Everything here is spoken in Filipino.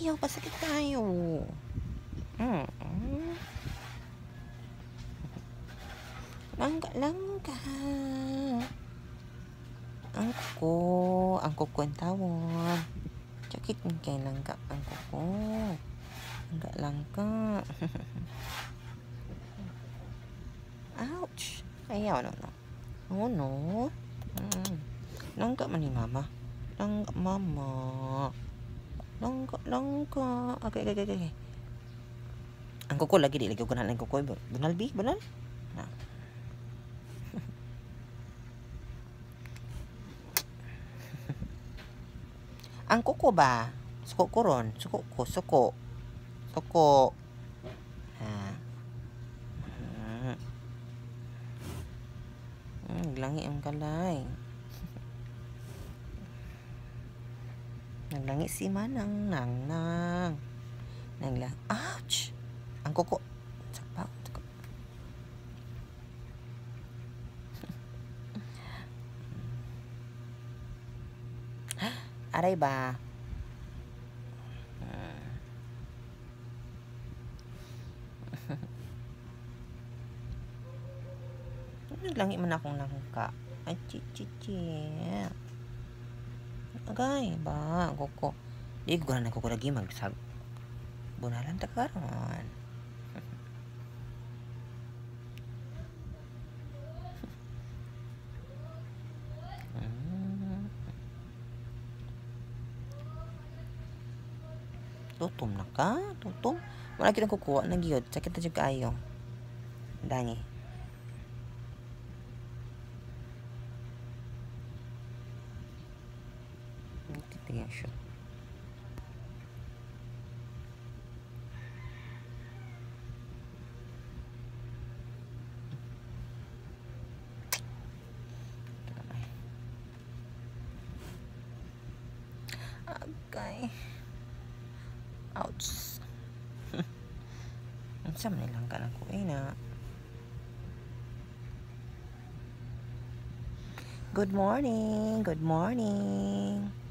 Ayaw, pasakit tayo. Langka. Ang kuko ang tawon. Sakit mo kay langka ang kuko. Langka. Ouch. Ayaw, no. Oh, no. Langka man ni mama. Langka, mama. Langka. Okay. Ang kuko lagi, di lagi ko na lang kuko. Bunal, bi? Bunal? Na. Ang kuko ba? Suko ko ron. Suko. Naglangi ang kalay. Naglangi si Manang nang. Ouch! Ang kuko. Sakpa. Aray ba? Naglangi man akong langka. Ay, chichichi. Agay ba? Kuko. Di ko na kuko lagi magsag. Bunalan ta karon. Tutom na ka? Tutom? Wala kitang kukuha na giyod. Sakit na dyan kayo. Dangi. Tingnan siya. Okay. Ouch. Ang sama nilang ka ng kuwi na. Good morning.